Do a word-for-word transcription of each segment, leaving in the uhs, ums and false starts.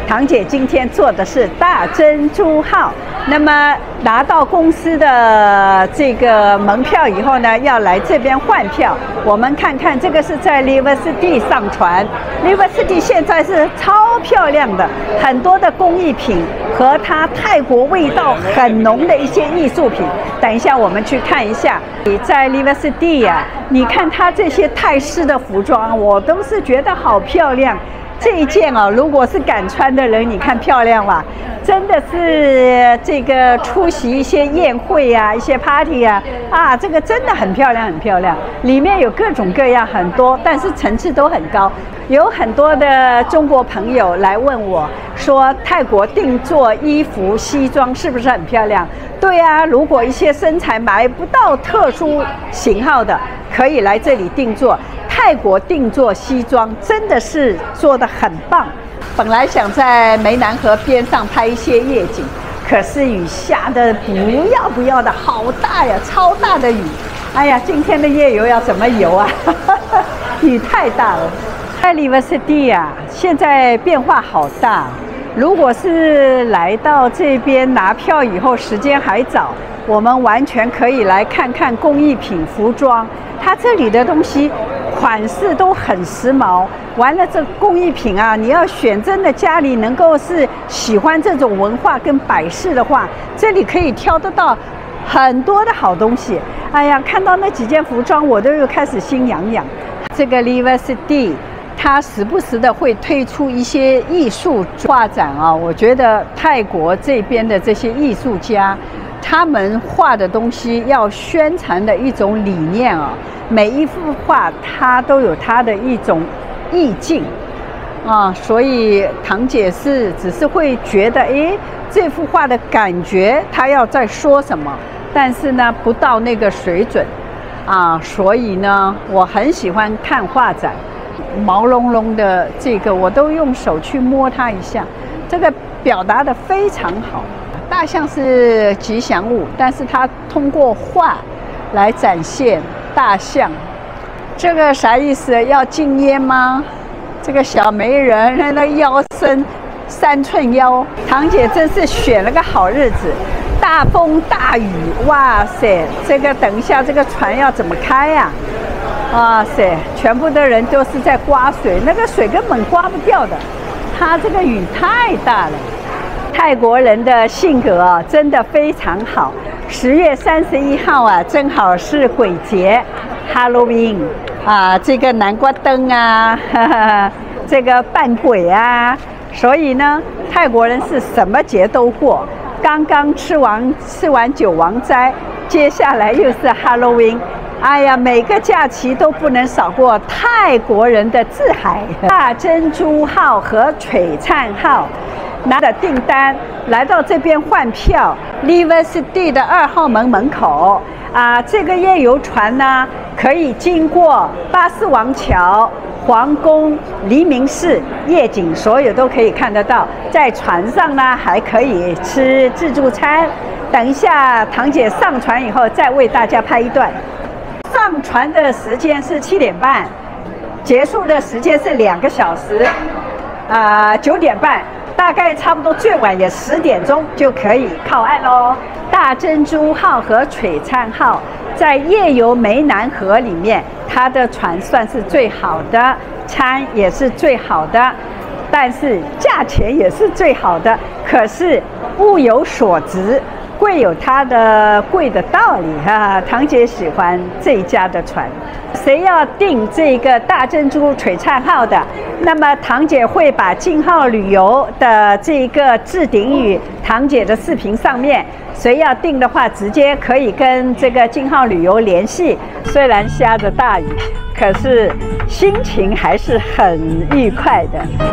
堂姐今天做的是大珍珠号，那么拿到公司的这个门票以后呢，要来这边换票。我们看看这个是在 River City 上船 ，River City 现在是超漂亮的，很多的工艺品和它泰国味道很浓的一些艺术品。等一下我们去看一下。你在 River City 呀、啊，你看它这些泰式的服装，我都是觉得好漂亮。这一件哦，如果是敢穿的人，你看漂亮吧？真的是这个出席一些宴会啊，一些 party 啊，啊，这个真的很漂亮，很漂亮。里面有各种各样很多，但是层次都很高。有很多的中国朋友来问我说，泰国定做衣服、西装是不是很漂亮？对啊，如果一些身材买不到特殊型号的，可以来这里定做。泰国定做西装真的是做得很棒。本来想在湄南河边上拍一些夜景，可是雨下的不要不要的，好大呀，超大的雨。哎呀，今天的夜游要怎么游啊？雨太大了。在 River City 啊，现在变化好大。如果是来到这边拿票以后，时间还早，我们完全可以来看看工艺品、服装。它这里的东西款式都很时髦。完了，这工艺品啊，你要选真的家里能够是喜欢这种文化跟摆饰的话，这里可以挑得到很多的好东西。哎呀，看到那几件服装，我都又开始心痒痒。这个 River City。它时不时的会推出一些艺术画展啊，我觉得泰国这边的这些艺术家，他们画的东西要宣传的一种理念啊，每一幅画它都有它的一种意境啊，所以堂姐是只是会觉得，诶，这幅画的感觉它要在说什么，但是呢不到那个水准啊，所以呢我很喜欢看画展。毛茸茸的这个，我都用手去摸它一下，这个表达的非常好。大象是吉祥物，但是它通过画来展现大象，这个啥意思？要禁烟吗？这个小媒人那腰身三寸腰，堂姐真是选了个好日子。大风大雨，哇塞！这个等一下这个船要怎么开呀、啊？哇塞！全部的人都是在刮水，那个水根本刮不掉的。它这个雨太大了。泰国人的性格啊，真的非常好。十月三十一号啊，正好是鬼节 ，Halloween 啊，这个南瓜灯啊，呵呵这个扮鬼啊，所以呢，泰国人是什么节都过。刚刚吃完吃完九王斋，接下来又是 Halloween。哎呀，每个假期都不能少过泰国人的自海。大珍珠号和璀璨号拿着订单来到这边换票 ，River City 的二号门门口啊。这个夜游船呢，可以经过巴士王桥、皇宫、黎明寺，夜景所有都可以看得到。在船上呢，还可以吃自助餐。等一下，堂姐上船以后再为大家拍一段。上船的时间是七点半，结束的时间是两个小时，啊、呃，九点半，大概差不多最晚也十点钟就可以靠岸喽。大珍珠号和璀璨号在夜游湄南河里面，它的船算是最好的，餐也是最好的，但是价钱也是最好的。可是物有所值。贵有它的贵的道理哈、啊，堂姐喜欢这一家的船。谁要订这个大珍珠璀璨号的，那么堂姐会把金浩旅游的这个置顶于堂姐的视频上面。谁要订的话，直接可以跟这个金浩旅游联系。虽然下着大雨，可是心情还是很愉快的。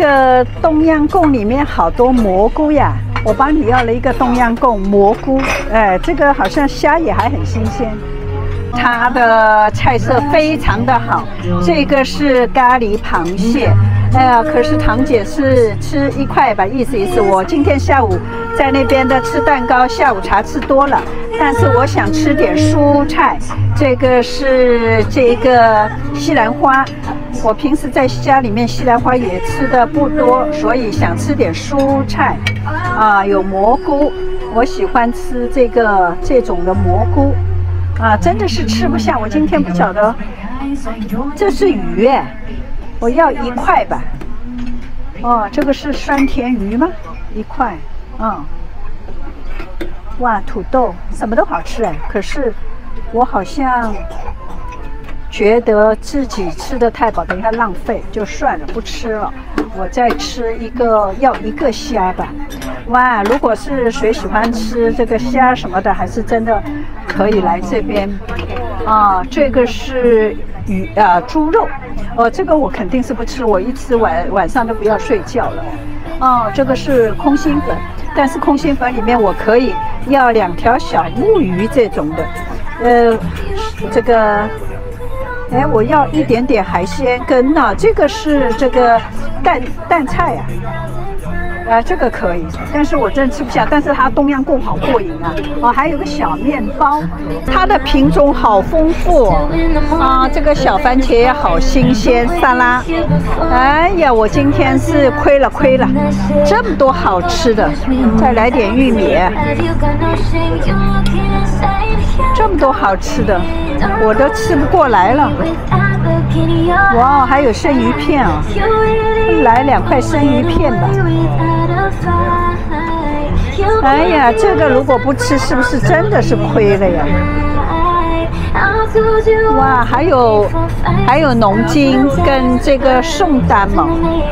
个冬阴功里面好多蘑菇呀，我帮你要了一个冬阴功蘑菇，哎，这个好像虾也还很新鲜。它的菜色非常的好，这个是咖喱螃蟹，哎呀，可是堂姐是吃一块吧，意思意思。我今天下午在那边的吃蛋糕，下午茶吃多了，但是我想吃点蔬菜。这个是这个西兰花，我平时在家里面西兰花也吃的不多，所以想吃点蔬菜。啊，有蘑菇，我喜欢吃这个这种的蘑菇。啊，真的是吃不下。我今天不晓得，这是鱼哎，我要一块吧。哦，这个是酸甜鱼吗？一块，嗯。哇，土豆什么都好吃哎，可是我好像觉得自己吃的太饱，等一下浪费，就算了，不吃了。我再吃一个，要一个虾吧。哇，如果是谁喜欢吃这个虾什么的，还是真的可以来这边啊。这个是鱼啊、呃，猪肉，哦，这个我肯定是不吃，我一吃晚晚上都不要睡觉了。哦，这个是空心粉，但是空心粉里面我可以要两条小木鱼这种的，呃，这个。哎，我要一点点海鲜根呢、啊，这个是这个蛋蛋菜啊，啊，这个可以，但是我真吃不下，但是它冬阴功好过瘾啊！哦，还有个小面包，它的品种好丰富哦，啊，这个小番茄也好新鲜，沙拉，哎呀，我今天是亏了亏了，这么多好吃的，再来点玉米，这么多好吃的。我都吃不过来了，哇，还有生鱼片啊！来两块生鱼片吧。哎呀，这个如果不吃，是不是真的是亏了呀？哇，还有还有浓筋跟这个宋丹嘛。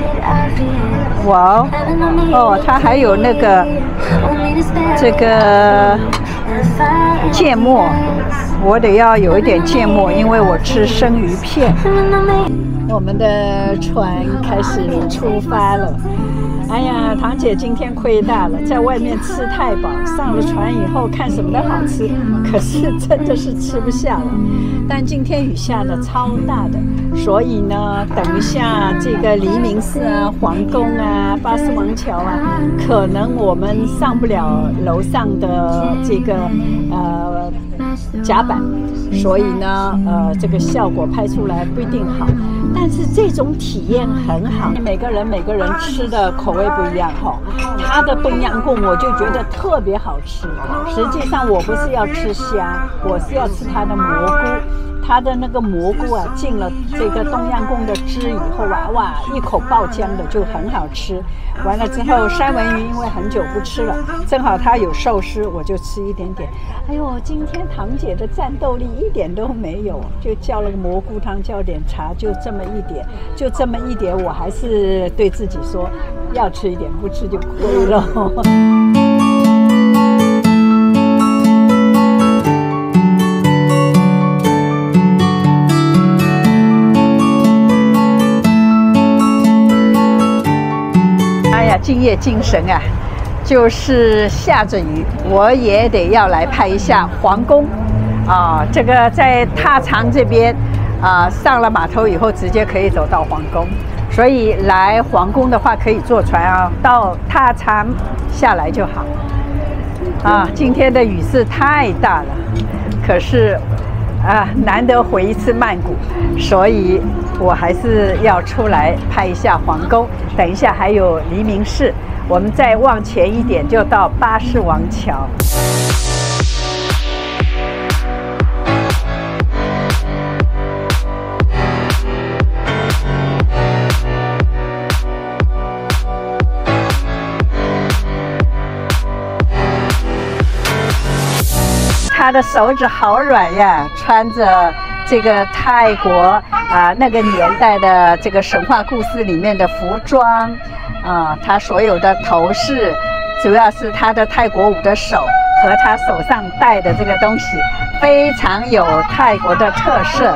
哇哦，它还有那个这个芥末。我得要有一点芥末，因为我吃生鱼片。我们的船开始出发了。哎呀，堂姐今天亏大了，在外面吃太饱，上了船以后看什么都好吃，可是真的是吃不下了。但今天雨下的超大的，所以呢，等一下这个黎明寺啊、皇宫啊、巴士王桥啊，可能我们上不了楼上的这个呃甲板，所以呢，呃，这个效果拍出来不一定好。但是这种体验很好，每个人每个人吃的口味不一样哈。它的冬阴功我就觉得特别好吃。实际上我不是要吃虾，我是要吃它的蘑菇。它的那个蘑菇啊，进了这个冬阴功的汁以后啊，哇，一口爆浆的就很好吃。完了之后，三文鱼因为很久不吃了，正好它有寿司，我就吃一点点。哎呦，今天堂姐的战斗力一点都没有，就叫了个蘑菇汤，叫点茶，就这么一点，就这么一点，我还是对自己说，要吃一点，不吃就亏了。敬业精神啊，就是下着雨，我也得要来拍一下皇宫啊。这个在踏长这边啊，上了码头以后，直接可以走到皇宫。所以来皇宫的话，可以坐船啊，到踏长下来就好。啊，今天的雨势太大了，可是啊，难得回一次曼谷，所以我还是要出来拍一下皇宫。等一下还有黎明寺，我们再往前一点就到巴士王桥。他的手指好软呀，穿着这个泰国啊、呃、那个年代的这个神话故事里面的服装啊、呃，他所有的头饰，主要是他的泰国舞的手和他手上戴的这个东西，非常有泰国的特色。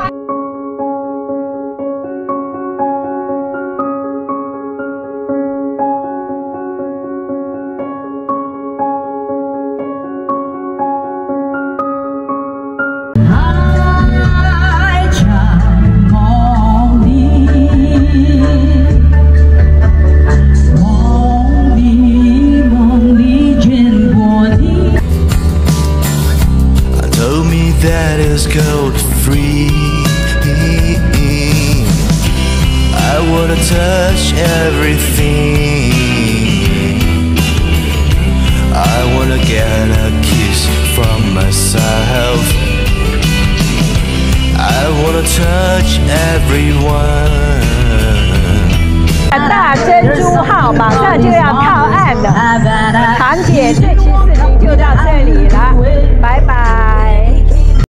wanna touch everything. I wanna get a kiss from myself. I wanna touch everyone. 大珍珠号马上就要靠岸了，堂姐这期视频就到这里了。